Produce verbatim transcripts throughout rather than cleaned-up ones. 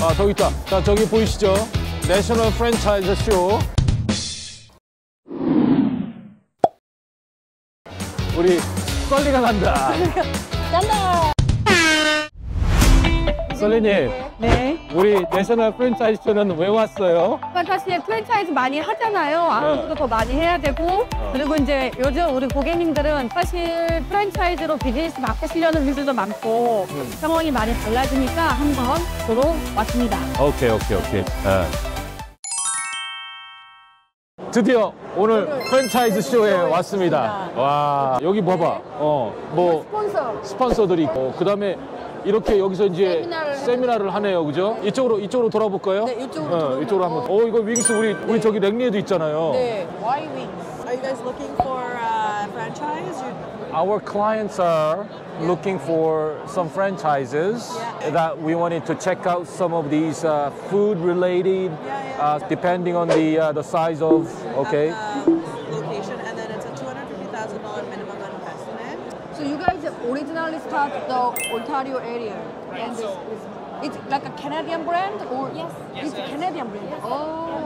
아, 저기 있다. 자, 저기 보이시죠? 내셔널 프랜차이즈 쇼. 우리 썰리가 간다. 간다. 썰리님. 네. 우리 내셔널 프랜차이즈 쇼는 왜 왔어요? 사실 프랜차이즈 많이 하잖아요. 앞으로도 더 많이 해야 되고. 어. 그리고 이제 요즘 우리 고객님들은 사실 프랜차이즈로 비즈니스 바꾸시려는 분들도 많고 음. 상황이 많이 달라지니까 한번 보러 왔습니다. 오케이, 오케이, 오케이. 네. 드디어 오늘 프랜차이즈 쇼에 왔습니다. 와, 여기 봐봐. 어, 뭐 스폰서. 스폰서들이 있고, 그 다음에 이렇게 여기서 이제 세미나를, 세미나를 하네요, 그죠? 이쪽으로 이쪽으로 돌아볼까요? 네, 이쪽으로 어, 돌아볼까요? 이쪽으로 한번. 어, 이거 윙스 우리 우리 저기 랭리에도 있잖아요. 네. Why wings? Are you guys looking for a franchise? Or... Our clients are looking for some franchises Yeah. that we wanted to check out some of these uh, food related, Yeah, yeah. uh, depending on the uh, the size of. Okay. At the location, and then it's a two hundred fifty thousand dollars minimum investment. So you guys originally start the Ontario area, and it's, it's like a Canadian brand, or yes, it's a Canadian brand. Oh.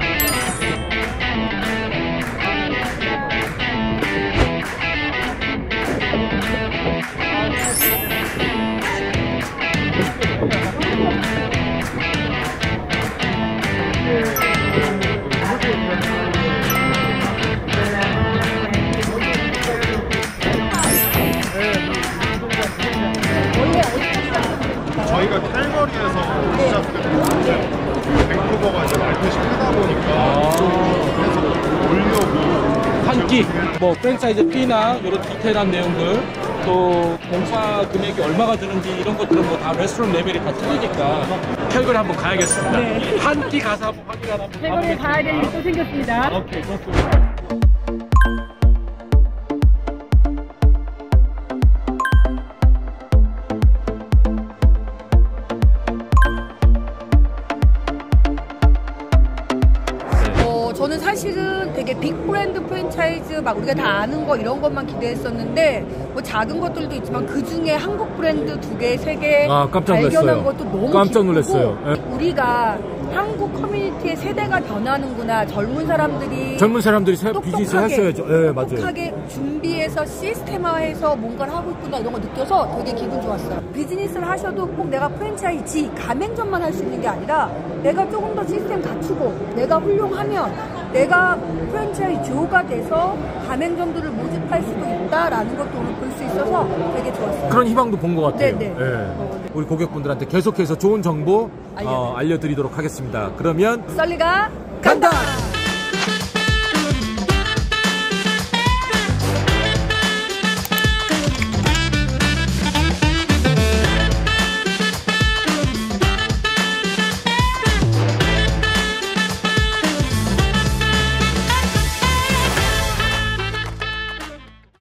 저희가 캘거리에서 시작됐고 밴쿠버가 이제 말뜻이 크다 보니까 계속 올려고 한 끼, 뭐 프랜차이즈 피나 이런 디테일한 내용들, 또 공사 금액이 얼마가 드는지 이런 것들은 뭐 다 레스토랑 레벨이 다 틀리니까 캘거리 한번 가야겠습니다. 네. 한 끼 가서 한번 확인하러 한번 태국에 가보겠습니다. 가야 될 일이 또 생겼습니다. 오케이, 좋습니다. 어, 저는 사실은 되게 빅 브랜드 프랜차이즈 막 우리가 다 아는 거 이런 것만 기대했었는데 뭐 작은 것들도 있지만 그 중에 한국 브랜드 두 개, 세 개 아, 깜짝 발견한 놀랐어요. 것도 너무 깜짝 기쁘고 놀랐어요. 예. 우리가 한국 커뮤니티의 세대가 변하는구나. 젊은 사람들이 젊은 사람들이 새 비즈니스 하셔야죠. 예, 맞아요. 똑똑하게 준비해서 시스템화해서 뭔가를 하고 있구나 이런 거 느껴서 되게 기분 좋았어요. 비즈니스를 하셔도 꼭 내가 프랜차이즈 가맹점만 할 수 있는 게 아니라 내가 조금 더 시스템 갖추고 내가 훌륭하면 내가 프랜차이즈가 돼서 가맹점들을 모집할 수도 있다라는 것도 오늘 볼 수 있어서 되게 좋았어요. 그런 희망도 본 것 같아요. 네네. 예. 어, 네. 우리 고객분들한테 계속해서 좋은 정보 알려드릴게요. 어, 알려드리도록 하겠습니다. 그러면 썰리가 간다! 간다!